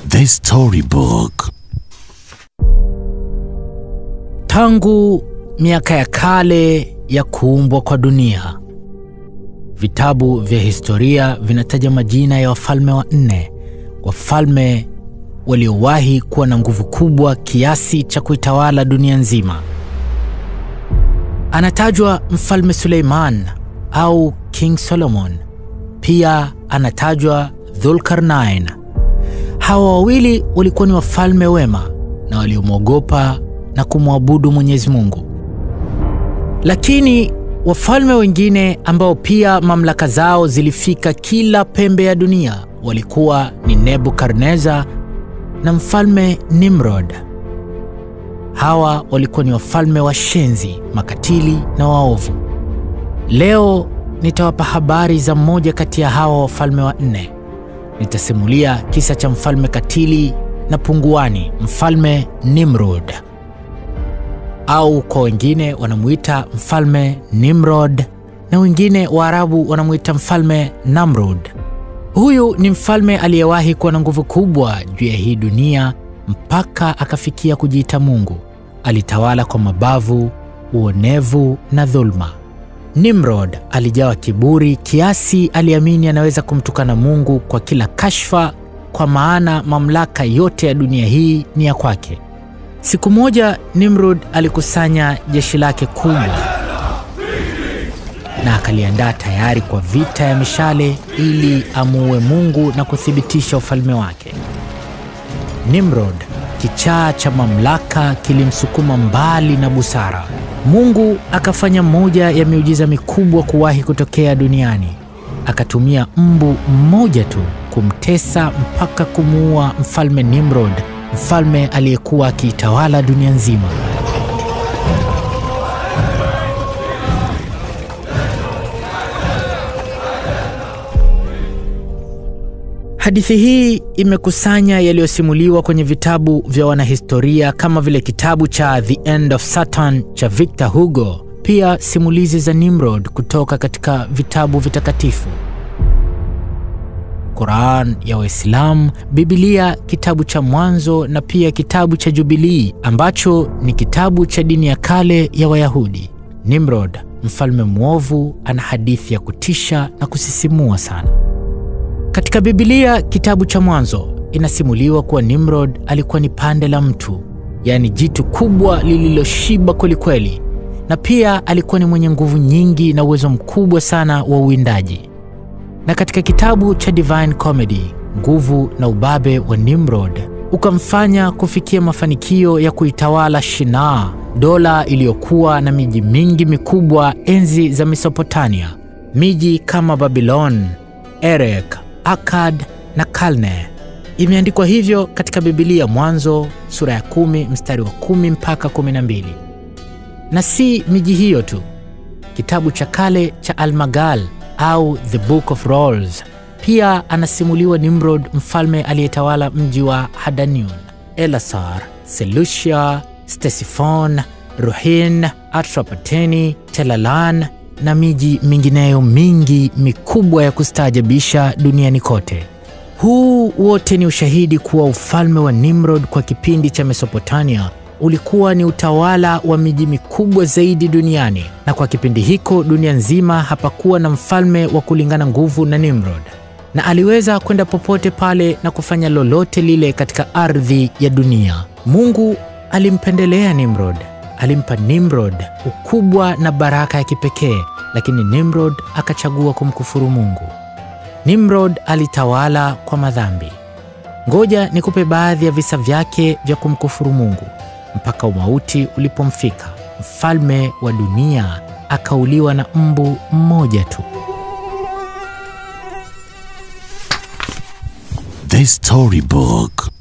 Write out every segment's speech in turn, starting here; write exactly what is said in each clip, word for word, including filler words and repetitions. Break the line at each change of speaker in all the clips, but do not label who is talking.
The Storybook.
Tangu miaka ya kale ya kuumbwa kwa dunia, vitabu vya historia vinataja majina ya wafalme wanne, wafalme waliowahi kuwa na nguvu kubwa kiasi cha kuitawala dunia nzima. Anatajwa Mfalme Suleiman au King Solomon. Pia anatajwa Dhulkarnain. Hawa wawili walikuwa ni wafalme wema na waliomwogopa na kumwabudu Mwenyezi Mungu. Lakini wafalme wengine ambao pia mamlaka zao zilifika kila pembe ya dunia walikuwa ni Nebukadneza na Mfalme Nimrod. Hawa walikuwa ni wafalme washenzi, makatili na waovu. Leo nitawapa habari za mmoja kati ya hawa wafalme wanne. Nitasimulia kisa cha mfalme katili na punguwani, Mfalme Nimrod, au kwa wengine wanamuita Mfalme Nimrod na wengine Waarabu wanamuita Mfalme Nimrod. Huyu ni mfalme aliyewahi kuwa na nguvu kubwa juu ya hii dunia mpaka akafikia kujiita Mungu. Alitawala kwa mabavu, uonevu na dhulma. Nimrod alijawa kiburi kiasi aliamini anaweza kumtukana Mungu kwa kila kashfa, kwa maana mamlaka yote ya dunia hii ni ya kwake. Siku moja Nimrod alikusanya jeshi lake kubwa na akaliandaa tayari kwa vita ya mishale ili amuue Mungu na kuthibitisha ufalme wake. Nimrod, kichaa cha mamlaka, kilimsukuma mbali na busara. Mungu akafanya moja ya miujiza mikubwa kuwahi kutokea duniani. Akatumia mbu mmoja tu kumtesa mpaka kumuua Mfalme Nimrod, mfalme aliyekuwa akiitawala dunia nzima. Hadithi hii imekusanya yaliyosimuliwa kwenye vitabu vya wanahistoria kama vile kitabu cha The End of Satan cha Victor Hugo, pia simulizi za Nimrod kutoka katika vitabu vitakatifu, Quran ya Waislamu, Biblia, kitabu cha Mwanzo na pia kitabu cha Jubilii ambacho ni kitabu cha dini ya kale ya Wayahudi. Nimrod, mfalme mwovu, ana hadithi ya kutisha na kusisimua sana. Katika Biblia, kitabu cha Mwanzo, inasimuliwa kuwa Nimrod alikuwa ni pande la mtu, yani jitu kubwa lililoshiba kweli kweli, na pia alikuwa ni mwenye nguvu nyingi na uwezo mkubwa sana wa uwindaji. Na katika kitabu cha Divine Comedy, nguvu na ubabe wa Nimrod ukamfanya kufikia mafanikio ya kuitawala Shinar, dola iliyokuwa na miji mingi mikubwa enzi za Mesopotamia, miji kama Babylon, Erek, Akkad na Kalne. Imeandikwa hivyo katika Biblia Mwanzo sura ya kumi mstari wa kumi mpaka kumi na mbili. Na si miji hiyo tu. Kitabu cha kale cha Almagal au The Book of Rolls pia anasimuliwa Nimrod, mfalme aliyetawala mji wa Hadanion, Elasar, Seleucia, Ctesiphon, Ruhin, Atropatene, Telalan na miji mingineyo mingi mikubwa ya kustaajabisha duniani kote. Huu wote ni ushahidi kuwa ufalme wa Nimrod kwa kipindi cha Mesopotamia ulikuwa ni utawala wa miji mikubwa zaidi duniani, na kwa kipindi hiko dunia nzima hapakuwa na mfalme wa kulingana nguvu na Nimrod, na aliweza kwenda popote pale na kufanya lolote lile katika ardhi ya dunia. Mungu alimpendelea Nimrod. Alimpa Nimrod ukubwa na baraka ya kipekee, lakini Nimrod akachagua kumkufuru Mungu. Nimrod alitawala kwa madhambi. Ngoja nikupe baadhi ya visa vyake vya kumkufuru Mungu, mpaka umauti ulipomfika. Mfalme wa dunia akauliwa na mbu mmoja tu.
The Storybook.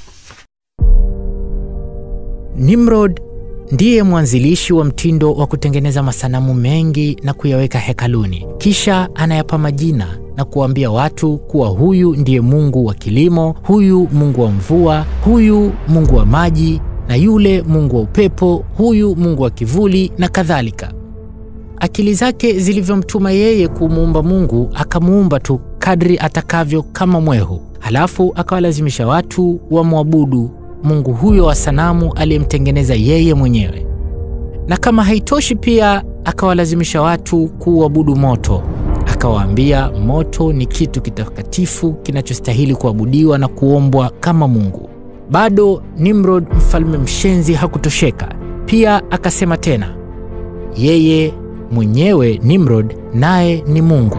Nimrod ndiye mwanzilishi wa mtindo wa kutengeneza masanamu mengi na kuyaweka hekaluni. Kisha anayapa majina na kuambia watu kuwa huyu ndiye Mungu wa kilimo, huyu Mungu wa mvua, huyu Mungu wa maji, na yule Mungu wa upepo, huyu Mungu wa kivuli na kadhalika. Akili zake zilivyomtuma yeye kumuumba Mungu, akamuumba tu kadri atakavyo kama mwehu. Alafu akawalazimisha watu wamwabudu Mungu huyo wa sanamu aliyemtengeneza yeye mwenyewe. Na kama haitoshi, pia akawalazimisha watu kuabudu moto. Akawaambia moto ni kitu kitakatifu kinachostahili kuabudiwa na kuombwa kama Mungu. Bado Nimrod, mfalme mshenzi, hakutosheka. Pia akasema tena, yeye mwenyewe Nimrod naye ni Mungu.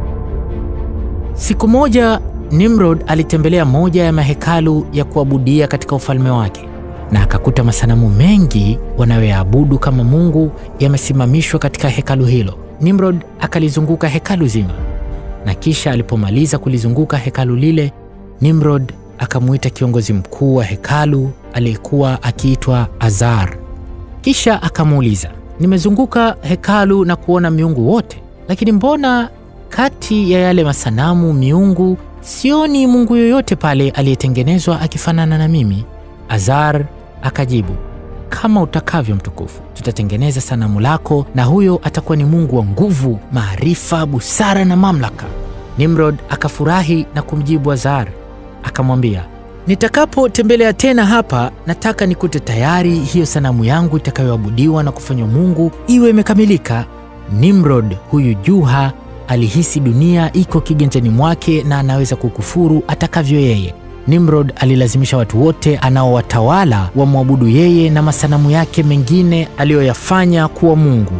Siku moja Nimrod alitembelea moja ya mahekalu ya kuabudia katika ufalme wake, na akakuta masanamu mengi wanayoyaabudu kama Mungu yamesimamishwa katika hekalu hilo. Nimrod akalizunguka hekalu zima, na kisha alipomaliza kulizunguka hekalu lile, Nimrod akamuita kiongozi mkuu wa hekalu aliyekuwa akiitwa Azar. Kisha akamuuliza, nimezunguka hekalu na kuona miungu wote, lakini mbona kati ya yale masanamu miungu sioni Mungu yoyote pale aliyetengenezwa akifanana na mimi? Azar akajibu, kama utakavyo mtukufu, tutatengeneza sanamu lako na huyo atakuwa ni Mungu wa nguvu, maarifa, busara na mamlaka. Nimrod akafurahi na kumjibu Azar, akamwambia, nitakapotembelea tena hapa, nataka nikute tayari hiyo sanamu yangu itakayoabudiwa na kufanywa Mungu iwe imekamilika. Nimrod huyu juha alihisi dunia iko kiganjani mwake na anaweza kukufuru atakavyo yeye. Nimrod alilazimisha watu wote anaowatawala wamwabudu yeye na masanamu yake mengine aliyoyafanya kuwa Mungu.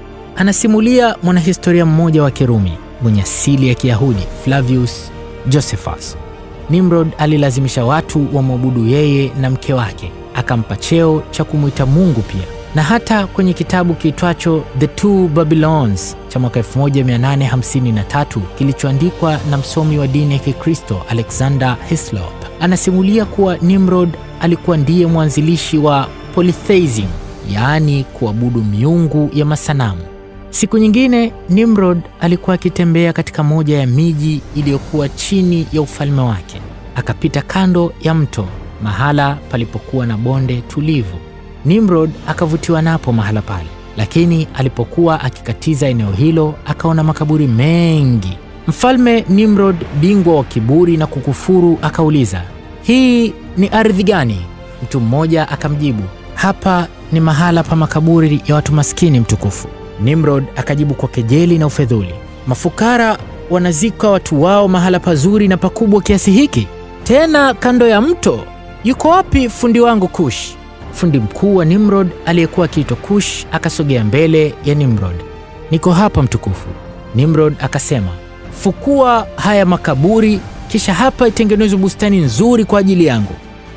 Anasimulia mwanahistoria mmoja wa Kirumi mwenye asili ya Kiyahudi, Flavius Josephus. Nimrod alilazimisha watu wamwabudu yeye na mke wake, akampa cheo cha kumuita Mungu pia. Na hata kwenye kitabu kiitwacho The Two Babylons cha mwaka elfu moja mia nane hamsini na tatu kilichoandikwa na msomi wa dini ya Kikristo Alexander Hislop, anasimulia kuwa Nimrod alikuwa ndiye mwanzilishi wa polytheism, yaani kuabudu miungu ya masanamu. Siku nyingine Nimrod alikuwa akitembea katika moja ya miji iliyokuwa chini ya ufalme wake. Akapita kando ya mto, mahala palipokuwa na bonde tulivu. Nimrod akavutiwa napo mahala pale, lakini alipokuwa akikatiza eneo hilo akaona makaburi mengi. Mfalme Nimrod, bingwa wa kiburi na kukufuru, akauliza, hii ni ardhi gani? Mtu mmoja akamjibu, hapa ni mahala pa makaburi ya watu maskini mtukufu. Nimrod akajibu kwa kejeli na ufedhuli, mafukara wanazika watu wao mahala pazuri na pakubwa kiasi hiki, tena kando ya mto? Yuko wapi fundi wangu Kush? Fundi mkuu wa Nimrod aliyekuwa akiitwa Kush akasogea mbele ya Nimrod. Niko hapa mtukufu. Nimrod akasema, fukua haya makaburi, kisha hapa itengenezwe bustani nzuri kwa ajili yangu.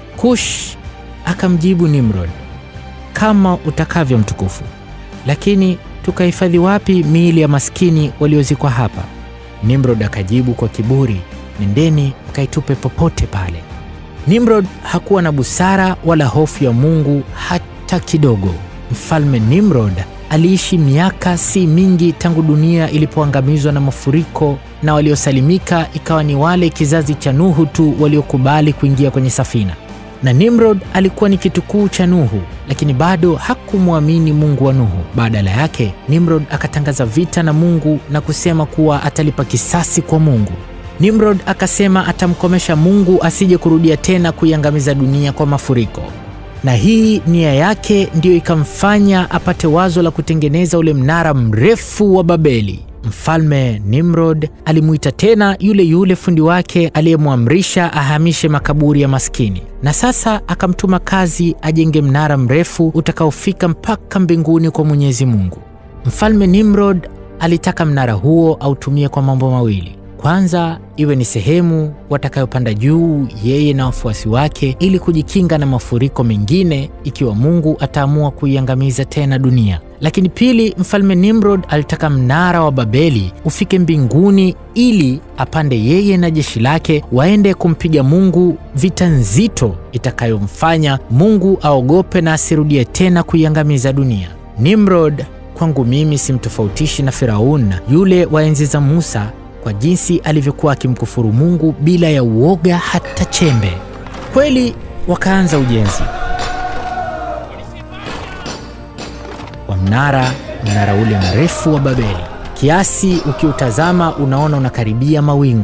Kush akamjibu Nimrod, kama utakavyo mtukufu, lakini tukahifadhi wapi miili ya maskini waliozikwa hapa? Nimrod akajibu kwa kiburi, nendeni mkaitupe popote pale. Nimrod hakuwa na busara wala hofu ya Mungu hata kidogo. Mfalme Nimrod aliishi miaka si mingi tangu dunia ilipoangamizwa na mafuriko, na waliosalimika ikawa ni wale kizazi cha Nuhu tu waliokubali kuingia kwenye safina. Na Nimrod alikuwa ni kitukuu cha Nuhu, lakini bado hakumwamini Mungu wa Nuhu. Badala yake, Nimrod akatangaza vita na Mungu na kusema kuwa atalipa kisasi kwa Mungu. Nimrod akasema atamkomesha Mungu asije kurudia tena kuiangamiza dunia kwa mafuriko. Na hii nia yake ndiyo ikamfanya apate wazo la kutengeneza ule mnara mrefu wa Babeli. Mfalme Nimrod alimuita tena yule yule fundi wake aliyemwamrisha ahamishe makaburi ya maskini, na sasa akamtuma kazi ajenge mnara mrefu utakaofika mpaka mbinguni kwa Mwenyezi Mungu. Mfalme Nimrod alitaka mnara huo autumie kwa mambo mawili. Kwanza, iwe ni sehemu watakayopanda juu yeye na wafuasi wake ili kujikinga na mafuriko mengine ikiwa Mungu ataamua kuiangamiza tena dunia. Lakini pili, Mfalme Nimrod alitaka mnara wa Babeli ufike mbinguni ili apande yeye na jeshi lake waende kumpiga Mungu vita nzito itakayomfanya Mungu aogope na asirudie tena kuiangamiza dunia. Nimrod kwangu mimi simtofautishi na Firaun yule wa enzi za Musa, kwa jinsi alivyokuwa akimkufuru Mungu bila ya uoga hata chembe. Kweli wakaanza ujenzi wa mnara, mnara ule mrefu wa Babeli, kiasi ukiutazama unaona unakaribia mawingu.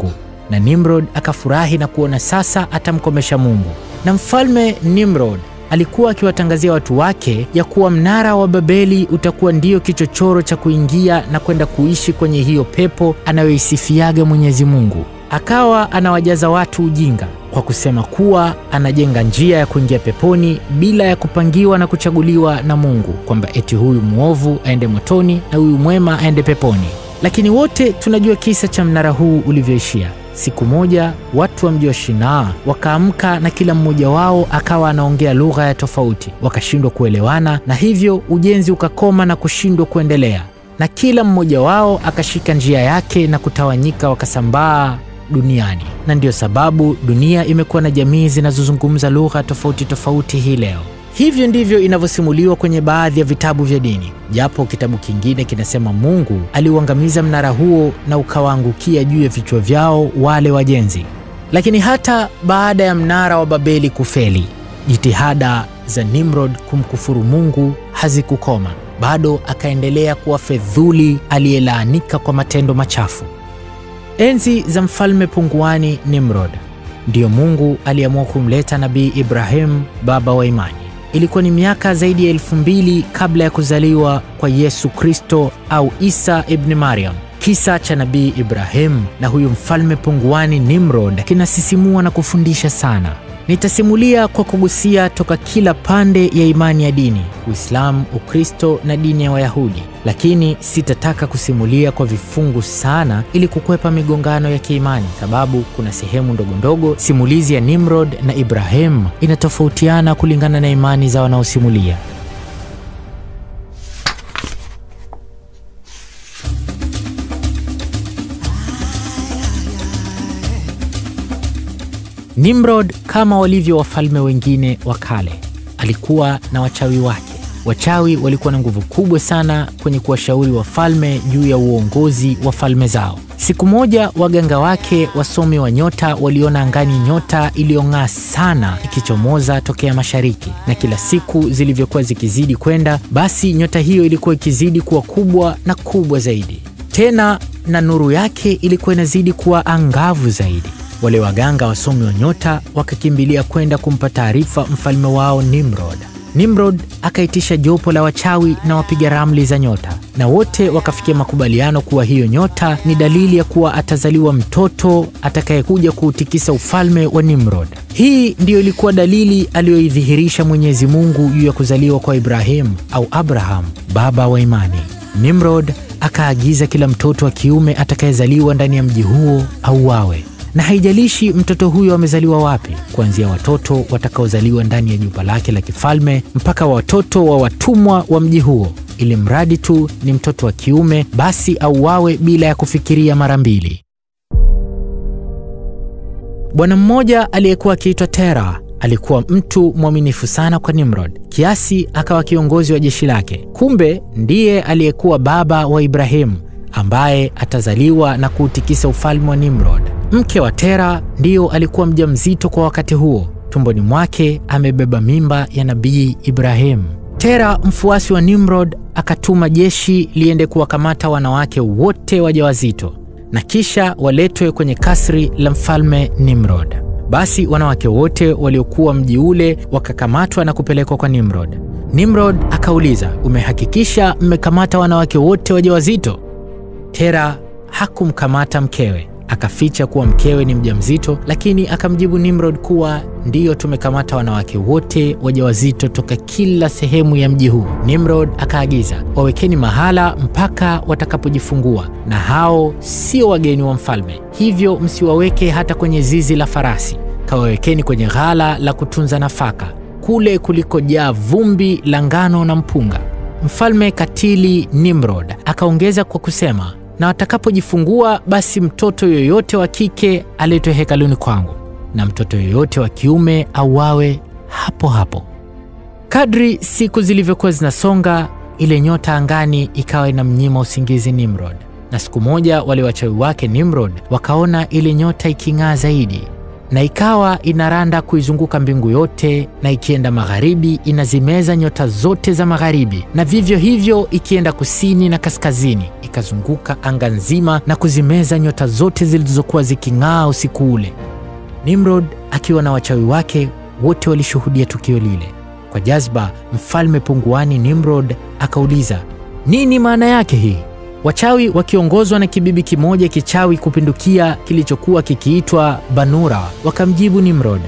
na Nimrod akafurahi na kuona sasa atamkomesha Mungu. Na Mfalme Nimrod alikuwa akiwatangazia watu wake ya kuwa mnara wa Babeli utakuwa ndio kichochoro cha kuingia na kwenda kuishi kwenye hiyo pepo anayoisifiaga Mwenyezi Mungu. Akawa anawajaza watu ujinga kwa kusema kuwa anajenga njia ya kuingia peponi bila ya kupangiwa na kuchaguliwa na Mungu, kwamba eti huyu muovu aende motoni na huyu mwema aende peponi. Lakini wote tunajua kisa cha mnara huu ulivyoishia. Siku moja watu wa mji wa Shinaa wakaamka na kila mmoja wao akawa anaongea lugha ya tofauti, wakashindwa kuelewana, na hivyo ujenzi ukakoma na kushindwa kuendelea, na kila mmoja wao akashika njia yake na kutawanyika, wakasambaa duniani. Na ndio sababu dunia imekuwa na jamii zinazozungumza lugha tofauti tofauti hii leo. Hivyo ndivyo inavyosimuliwa kwenye baadhi ya vitabu vya dini, japo kitabu kingine kinasema Mungu aliuangamiza mnara huo na ukawaangukia juu ya vichwa vyao wale wajenzi. Lakini hata baada ya mnara wa Babeli kufeli, jitihada za Nimrod kumkufuru Mungu hazikukoma. Bado akaendelea kuwa fedhuli aliyelaanika kwa matendo machafu. Enzi za mfalme punguwani Nimrod, ndiyo Mungu aliamua kumleta Nabii Ibrahim, baba wa imani. Ilikuwa ni miaka zaidi ya elfu mbili kabla ya kuzaliwa kwa Yesu Kristo au Isa ibn Maryam. Kisa cha Nabii Ibrahim na huyu mfalme punguwani Nimrod kinasisimua na kufundisha sana. Nitasimulia kwa kugusia toka kila pande ya imani ya dini, Uislamu, Ukristo na dini ya Wayahudi. Lakini sitataka kusimulia kwa vifungu sana ili kukwepa migongano ya kiimani, sababu kuna sehemu ndogo ndogo simulizi ya Nimrod na Ibrahim inatofautiana kulingana na imani za wanaosimulia. Nimrod, kama walivyo wafalme wengine wa kale, alikuwa na wachawi wake. Wachawi walikuwa na nguvu kubwa sana kwenye kuwashauri wafalme juu ya uongozi wa falme zao. Siku moja waganga wake wasomi wa nyota waliona angani nyota iliyong'aa sana ikichomoza tokea mashariki, na kila siku zilivyokuwa zikizidi kwenda, basi nyota hiyo ilikuwa ikizidi kuwa kubwa na kubwa zaidi. Tena na nuru yake ilikuwa inazidi kuwa angavu zaidi. Wale waganga wasomi wa nyota wakakimbilia kwenda kumpa taarifa mfalme wao Nimrod. Nimrod akaitisha jopo la wachawi na wapiga ramli za nyota, na wote wakafikia makubaliano kuwa hiyo nyota ni dalili ya kuwa atazaliwa mtoto atakayekuja kuutikisa ufalme wa Nimrod. Hii ndiyo ilikuwa dalili aliyoidhihirisha Mwenyezi Mungu juu ya kuzaliwa kwa Ibrahim au Abraham, baba wa imani. Nimrod akaagiza kila mtoto wa kiume atakayezaliwa ndani ya mji huo auawe. Na haijalishi mtoto huyo amezaliwa wapi, kuanzia watoto watakaozaliwa ndani ya jumba lake la kifalme mpaka watoto wa watumwa wa mji huo, ili mradi tu ni mtoto wa kiume, basi auawe bila ya kufikiria mara mbili. Bwana mmoja aliyekuwa akiitwa Tera alikuwa mtu mwaminifu sana kwa Nimrod, kiasi akawa kiongozi wa jeshi lake. Kumbe ndiye aliyekuwa baba wa Ibrahim, ambaye atazaliwa na kuutikisa ufalme wa Nimrod. Mke wa Tera ndiyo alikuwa mjamzito kwa wakati huo, tumboni mwake amebeba mimba ya Nabii Ibrahim. Tera, mfuasi wa Nimrod, akatuma jeshi liende kuwakamata wanawake wote wajawazito na kisha waletwe kwenye kasri la mfalme Nimrod. Basi wanawake wote waliokuwa mji ule wakakamatwa na kupelekwa kwa Nimrod. Nimrod akauliza, umehakikisha mmekamata wanawake wote wajawazito? Tera hakumkamata mkewe, akaficha kuwa mkewe ni mjamzito, lakini akamjibu Nimrod kuwa ndiyo, tumekamata wanawake wote wajawazito toka kila sehemu ya mji huu. Nimrod akaagiza, wawekeni mahala mpaka watakapojifungua, na hao sio wageni wa mfalme, hivyo msiwaweke hata kwenye zizi la farasi. Kawawekeni kwenye ghala la kutunza nafaka, kule kulikojaa vumbi la ngano na mpunga. Mfalme katili Nimrod akaongeza kwa kusema, na watakapojifungua basi mtoto yoyote wa kike aletwe hekaluni kwangu, na mtoto yoyote wa kiume auawe hapo hapo. Kadri siku zilivyokuwa zinasonga, ile nyota angani ikawa inamnyima usingizi Nimrod. Na siku moja wale wachawi wake Nimrod wakaona ile nyota iking'aa zaidi, na ikawa inaranda kuizunguka mbingu yote, na ikienda magharibi inazimeza nyota zote za magharibi, na vivyo hivyo ikienda kusini na kaskazini kikazunguka anga nzima na kuzimeza nyota zote zilizokuwa ziking'aa usiku ule. Nimrod akiwa na wachawi wake wote walishuhudia tukio lile. Kwa jazba, mfalme punguwani Nimrod akauliza, nini maana yake hii? Wachawi wakiongozwa na kibibi kimoja kichawi kupindukia kilichokuwa kikiitwa Banura wakamjibu Nimrod,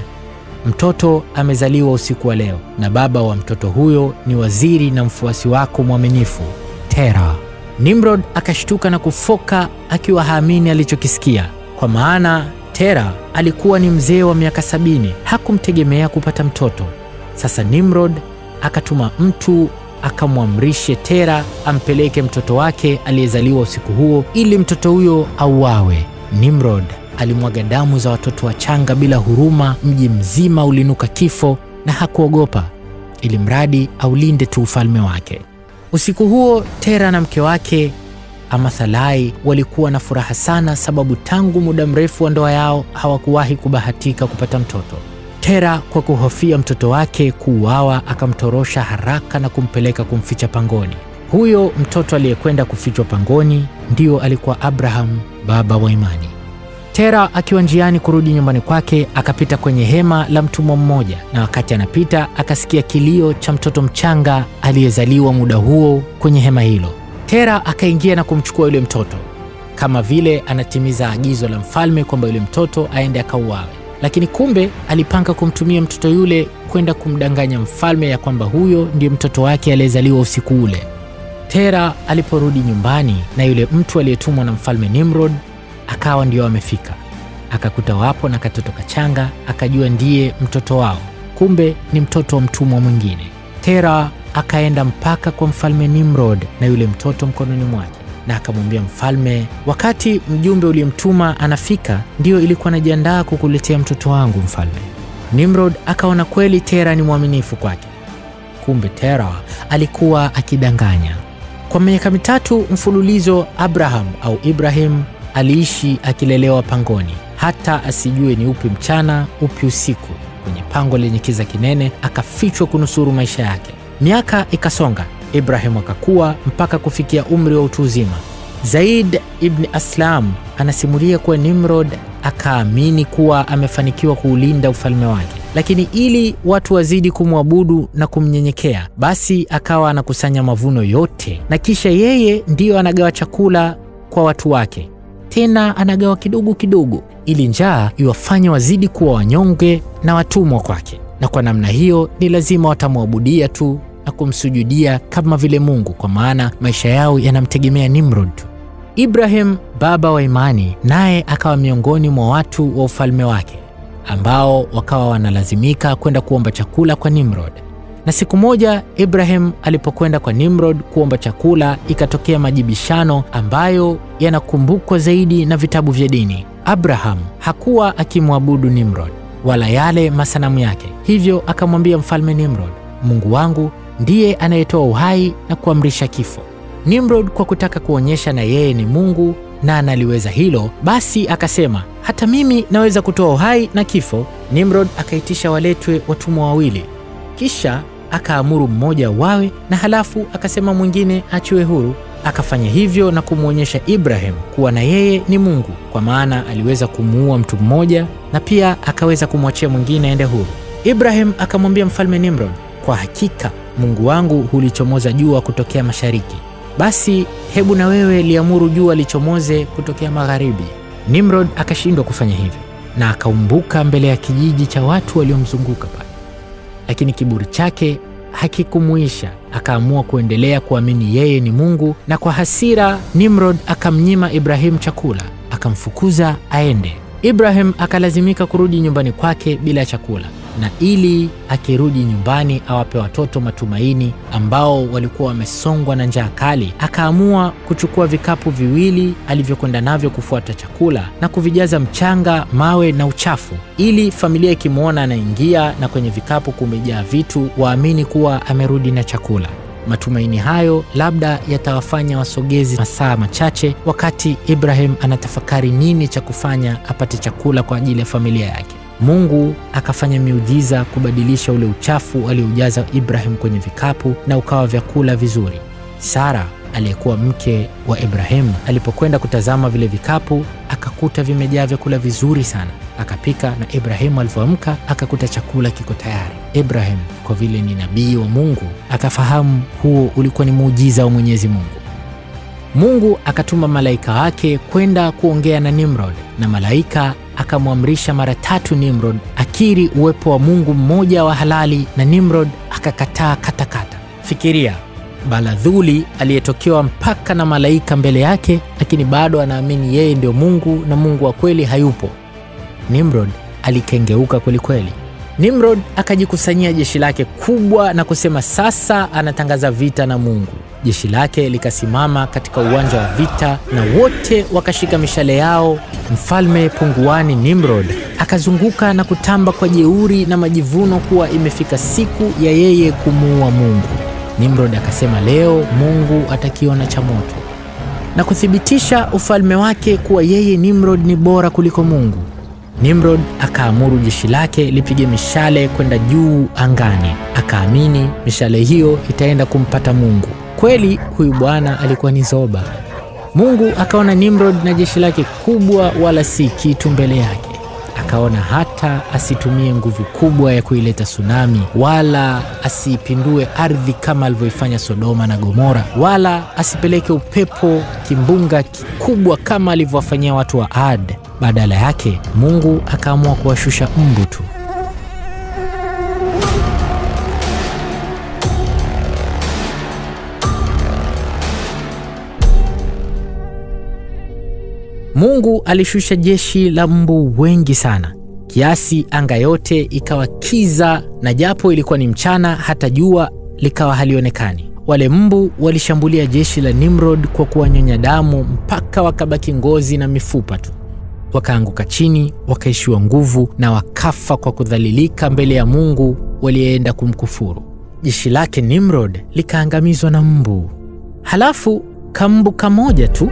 mtoto amezaliwa usiku wa leo, na baba wa mtoto huyo ni waziri na mfuasi wako mwaminifu, Tera. Nimrod akashtuka na kufoka akiwa haamini alichokisikia, kwa maana Tera alikuwa ni mzee wa miaka sabini, hakumtegemea kupata mtoto. Sasa Nimrod akatuma mtu akamwamrishe Tera ampeleke mtoto wake aliyezaliwa usiku huo ili mtoto huyo auawe. Nimrod alimwaga damu za watoto wachanga bila huruma, mji mzima ulinuka kifo na hakuogopa, ili mradi aulinde tu ufalme wake. Usiku huo Tera na mke wake Amathalai walikuwa na furaha sana, sababu tangu muda mrefu wa ndoa yao hawakuwahi kubahatika kupata mtoto. Tera kwa kuhofia mtoto wake kuuawa akamtorosha haraka na kumpeleka kumficha pangoni. Huyo mtoto aliyekwenda kufichwa pangoni ndio alikuwa Abraham, baba wa imani. Tera akiwa njiani kurudi nyumbani kwake akapita kwenye hema la mtumwa mmoja, na wakati anapita akasikia kilio cha mtoto mchanga aliyezaliwa muda huo kwenye hema hilo. Tera akaingia na kumchukua yule mtoto, kama vile anatimiza agizo la mfalme kwamba yule mtoto aende akauawe. Lakini kumbe alipanga kumtumia mtoto yule kwenda kumdanganya mfalme ya kwamba huyo ndiye mtoto wake aliyezaliwa usiku ule. Tera aliporudi nyumbani na yule mtu aliyetumwa na mfalme Nimrod akawa ndio amefika, akakuta wapo na katoto kachanga, akajua ndiye mtoto wao, kumbe ni mtoto wa mtumwa mwingine. Tera akaenda mpaka kwa mfalme Nimrod na yule mtoto mkononi mwake, na akamwambia mfalme, wakati mjumbe uliyemtuma anafika, ndio ilikuwa najiandaa kukuletea mtoto wangu mfalme. Nimrod akaona kweli Tera ni mwaminifu kwake, kumbe Tera alikuwa akidanganya. Kwa miaka mitatu mfululizo Abraham au Ibrahim aliishi akilelewa pangoni, hata asijue ni upi mchana upi usiku. Kwenye pango lenye kiza kinene akafichwa kunusuru maisha yake. Miaka ikasonga, Ibrahim akakua mpaka kufikia umri wa utu uzima. Zaid ibn Aslam anasimulia kuwa Nimrod akaamini kuwa amefanikiwa kuulinda ufalme wake, lakini ili watu wazidi kumwabudu na kumnyenyekea, basi akawa anakusanya mavuno yote na kisha yeye ndiyo anagawa chakula kwa watu wake, tena anagawa kidogo kidogo, ili njaa iwafanye wazidi kuwa wanyonge na watumwa kwake. Na kwa namna hiyo ni lazima watamwabudia tu na kumsujudia kama vile Mungu, kwa maana maisha yao yanamtegemea Nimrod. Ibrahim, baba wa imani, naye akawa miongoni mwa watu wa ufalme wake ambao wakawa wanalazimika kwenda kuomba chakula kwa Nimrod. Na siku moja Ibrahim alipokwenda kwa Nimrod kuomba chakula, ikatokea majibishano ambayo yanakumbukwa zaidi na vitabu vya dini. Abraham hakuwa akimwabudu Nimrod wala yale masanamu yake, hivyo akamwambia mfalme Nimrod, Mungu wangu ndiye anayetoa uhai na kuamrisha kifo. Nimrod kwa kutaka kuonyesha na yeye ni Mungu na analiweza hilo, basi akasema, hata mimi naweza kutoa uhai na kifo. Nimrod akaitisha waletwe watumwa wawili, kisha akaamuru mmoja wawe na halafu akasema mwingine achiwe huru. Akafanya hivyo na kumwonyesha Ibrahim kuwa na yeye ni Mungu, kwa maana aliweza kumuua mtu mmoja na pia akaweza kumwachia mwingine aende huru. Ibrahim akamwambia mfalme Nimrod, kwa hakika Mungu wangu hulichomoza jua kutokea mashariki, basi hebu na wewe liamuru jua lichomoze kutokea magharibi. Nimrod akashindwa kufanya hivyo na akaumbuka mbele ya kijiji cha watu waliomzunguka pale, lakini kiburi chake hakikumuisha, akaamua kuendelea kuamini yeye ni Mungu, na kwa hasira Nimrod akamnyima Ibrahim chakula, akamfukuza aende. Ibrahim akalazimika kurudi nyumbani kwake bila chakula, na ili akirudi nyumbani awape watoto matumaini ambao walikuwa wamesongwa na njaa kali, akaamua kuchukua vikapu viwili alivyokwenda navyo kufuata chakula na kuvijaza mchanga, mawe na uchafu, ili familia ikimwona anaingia na kwenye vikapu kumejaa vitu waamini kuwa amerudi na chakula. Matumaini hayo labda yatawafanya wasogezi masaa machache, wakati Ibrahim anatafakari nini cha kufanya apate chakula kwa ajili ya familia yake. Mungu akafanya miujiza kubadilisha ule uchafu aliojaza Ibrahim kwenye vikapu na ukawa vyakula vizuri. Sara aliyekuwa mke wa Ibrahim, alipokwenda kutazama vile vikapu akakuta vimejaa vyakula vizuri sana. Akapika na Ibrahim alipoamka akakuta chakula kiko tayari. Ibrahim, kwa vile ni nabii wa Mungu, akafahamu huo ulikuwa ni muujiza wa Mwenyezi Mungu. Mungu akatuma malaika wake kwenda kuongea na Nimrod, na malaika akamwamrisha mara tatu Nimrod akiri uwepo wa Mungu mmoja wa halali, na Nimrod akakataa katakata. Fikiria, baladhuli aliyetokewa mpaka na malaika mbele yake, lakini bado anaamini yeye ndio Mungu na Mungu wa kweli hayupo. Nimrod alikengeuka kweli kweli. Nimrod akajikusanyia jeshi lake kubwa na kusema sasa anatangaza vita na Mungu. Jeshi lake likasimama katika uwanja wa vita na wote wakashika mishale yao. Mfalme punguwani Nimrod akazunguka na kutamba kwa jeuri na majivuno kuwa imefika siku ya yeye kumuua Mungu. Nimrod akasema leo Mungu atakiona cha moto, na kuthibitisha ufalme wake kuwa yeye Nimrod ni bora kuliko Mungu. Nimrod akaamuru jeshi lake lipige mishale kwenda juu angani. Akaamini mishale hiyo itaenda kumpata Mungu. Kweli huyu bwana alikuwa ni zoba. Mungu akaona Nimrod na jeshi lake kubwa wala si kitu mbele yake. Akaona hata asitumie nguvu kubwa ya kuileta tsunami, wala asipindue ardhi kama alivyoifanya Sodoma na Gomora, wala asipeleke upepo kimbunga kikubwa kama alivyowafanyia watu wa Ad. Badala yake Mungu akaamua kuwashusha mbu tu. Mungu alishusha jeshi la mbu wengi sana, kiasi anga yote ikawa kiza, na japo ilikuwa ni mchana hata jua likawa halionekani. Wale mbu walishambulia jeshi la Nimrod kwa kuwanyonya damu mpaka wakabaki ngozi na mifupa tu. Wakaanguka chini, wakaishiwa nguvu na wakafa kwa kudhalilika mbele ya Mungu waliyeenda kumkufuru. Jeshi lake Nimrod likaangamizwa na mbu. Halafu kambu kamoja tu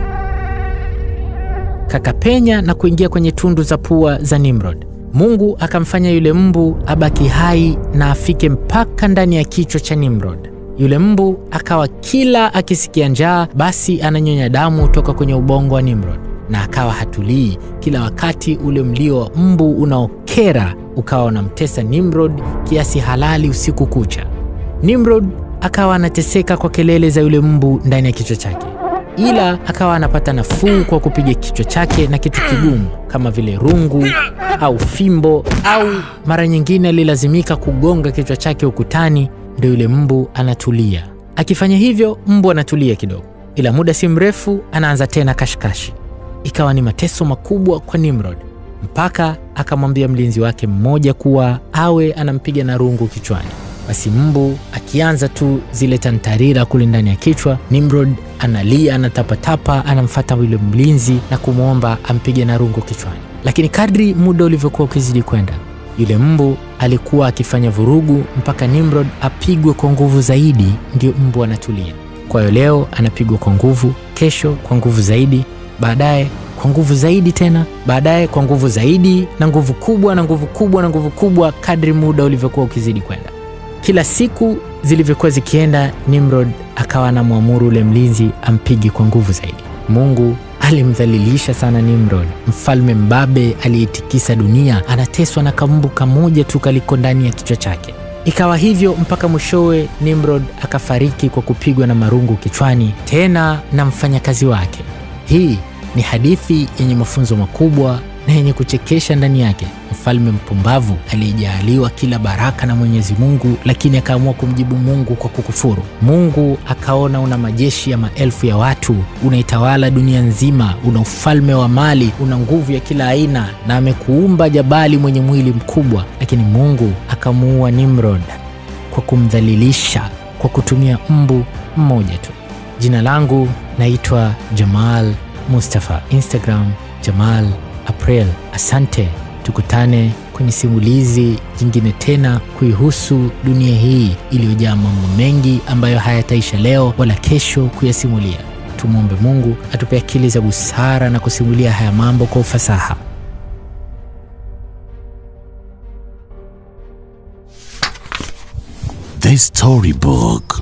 kakapenya na kuingia kwenye tundu za pua za Nimrod. Mungu akamfanya yule mbu abaki hai na afike mpaka ndani ya kichwa cha Nimrod. Yule mbu akawa kila akisikia njaa basi ananyonya damu toka kwenye ubongo wa Nimrod, na akawa hatulii. Kila wakati ule mlio wa mbu unaokera ukawa unamtesa Nimrod kiasi halali usiku kucha. Nimrod akawa anateseka kwa kelele za yule mbu ndani ya kichwa chake, ila akawa anapata nafuu kwa kupiga kichwa chake na kitu kigumu kama vile rungu au fimbo, au mara nyingine alilazimika kugonga kichwa chake ukutani ndio yule mbu anatulia. Akifanya hivyo mbu anatulia kidogo, ila muda si mrefu anaanza tena kashikashi. Ikawa ni mateso makubwa kwa Nimrod, mpaka akamwambia mlinzi wake mmoja kuwa awe anampiga na rungu kichwani. Basi mbu akianza tu zile tantarira kule ndani ya kichwa, Nimrod analia, anatapatapa, anamfuata yule mlinzi na kumwomba ampige na rungu kichwani. Lakini kadri muda ulivyokuwa ukizidi kwenda, yule mbu alikuwa akifanya vurugu mpaka Nimrod apigwe kwa nguvu zaidi ndio mbu anatulia. Kwa hiyo leo anapigwa kwa nguvu, kesho kwa nguvu zaidi, baadaye kwa nguvu zaidi tena, baadaye kwa nguvu zaidi, na nguvu kubwa na nguvu kubwa na nguvu kubwa kadri muda ulivyokuwa ukizidi kwenda. Kila siku zilivyokuwa zikienda, Nimrod akawa anamwamuru ule mlinzi ampige kwa nguvu zaidi. Mungu alimdhalilisha sana Nimrod, mfalme mbabe aliyetikisa dunia, anateswa na kambu kamoja tu kaliko ndani ya kichwa chake. Ikawa hivyo mpaka mwishowe Nimrod akafariki kwa kupigwa na marungu kichwani, tena na mfanyakazi wake. Hii ni hadithi yenye mafunzo makubwa na yenye kuchekesha ndani yake. Mfalme mpumbavu aliyejaaliwa kila baraka na Mwenyezi Mungu, lakini akaamua kumjibu Mungu kwa kukufuru. Mungu akaona una majeshi ya maelfu ya watu, unaitawala dunia nzima, una ufalme wa mali, una nguvu ya kila aina, na amekuumba jabali mwenye mwili mkubwa, lakini Mungu akamuua Nimrod kwa kumdhalilisha kwa kutumia mbu mmoja tu. Jina langu naitwa Jamal Mustafa, Instagram Jamal April. Asante, tukutane kwenye simulizi jingine tena kuihusu dunia hii iliyojaa mambo mengi ambayo hayataisha leo wala kesho kuyasimulia. Tumuombe Mungu atupe akili za busara na kusimulia haya mambo kwa ufasaha.
The Storybook.